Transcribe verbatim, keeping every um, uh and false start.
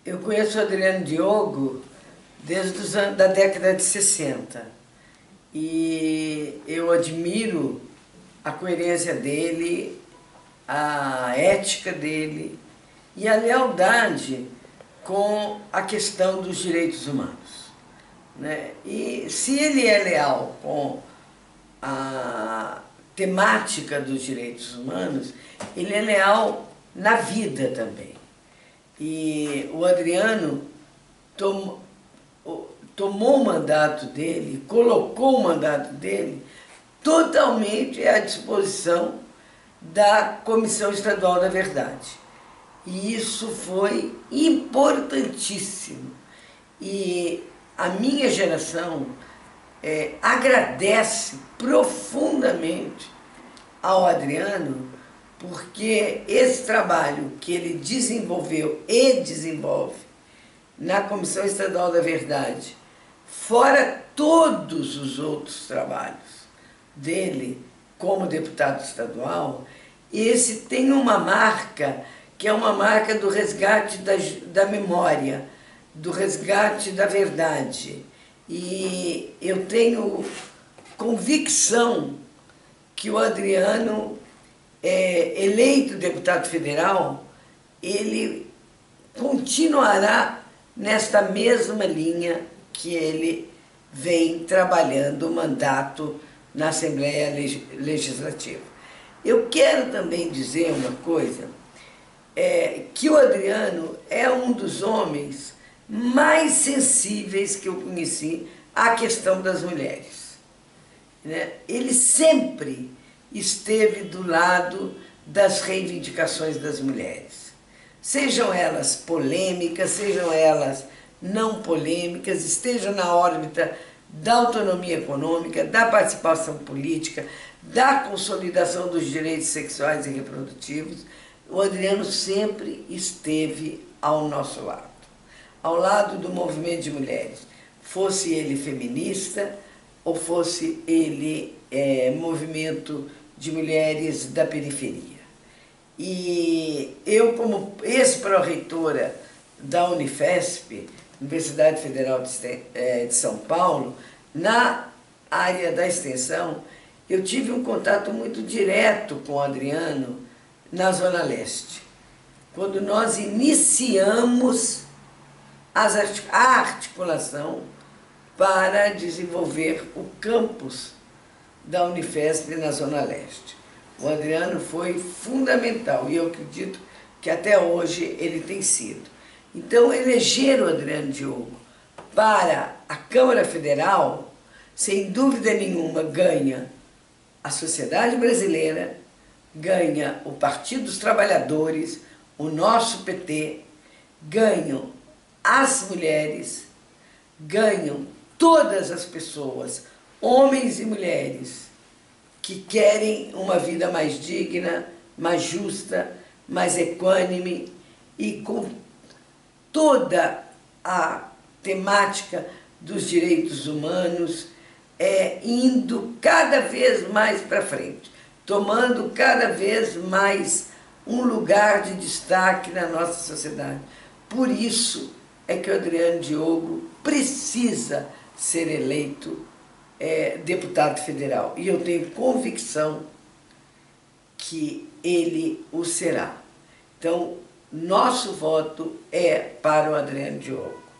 Eu conheço o Adriano Diogo desde os anos da década de sessenta e eu admiro a coerência dele, a ética dele e a lealdade com a questão dos direitos humanos, né? E se ele é leal com a temática dos direitos humanos, ele é leal na vida também. E o Adriano tom, tomou o mandato dele, colocou o mandato dele totalmente à disposição da Comissão Estadual da Verdade. E isso foi importantíssimo. E a minha geração é, agradece profundamente ao Adriano, porque esse trabalho que ele desenvolveu e desenvolve na Comissão Estadual da Verdade, fora todos os outros trabalhos dele como deputado estadual, esse tem uma marca que é uma marca do resgate da, da memória, do resgate da verdade. E eu tenho convicção que o Adriano, é, eleito deputado federal, ele continuará nesta mesma linha que ele vem trabalhando o mandato na Assembleia Legislativa. Eu quero também dizer uma coisa, é, que o Adriano é um dos homens mais sensíveis que eu conheci à questão das mulheres, né? Ele sempre esteve do lado das reivindicações das mulheres, sejam elas polêmicas, sejam elas não polêmicas, estejam na órbita da autonomia econômica, da participação política, da consolidação dos direitos sexuais e reprodutivos. O Adriano sempre esteve ao nosso lado, ao lado do movimento de mulheres, fosse ele feminista ou fosse ele é, movimento de mulheres da periferia. E eu, como ex-pró-reitora da Unifesp, Universidade Federal de São Paulo, na área da extensão, eu tive um contato muito direto com o Adriano na Zona Leste, quando nós iniciamos as artic- a articulação para desenvolver o campus da Unifesp na Zona Leste. O Adriano foi fundamental e eu acredito que até hoje ele tem sido. Então, eleger o Adriano Diogo para a Câmara Federal, sem dúvida nenhuma, ganha a sociedade brasileira, ganha o Partido dos Trabalhadores, o nosso P T, ganham as mulheres, ganham todas as pessoas, homens e mulheres, que querem uma vida mais digna, mais justa, mais equânime e com toda a temática dos direitos humanos é, indo cada vez mais para frente, tomando cada vez mais um lugar de destaque na nossa sociedade. Por isso é que o Adriano Diogo precisa ser eleito é, deputado federal. E eu tenho convicção que ele o será. Então, nosso voto é para o Adriano Diogo.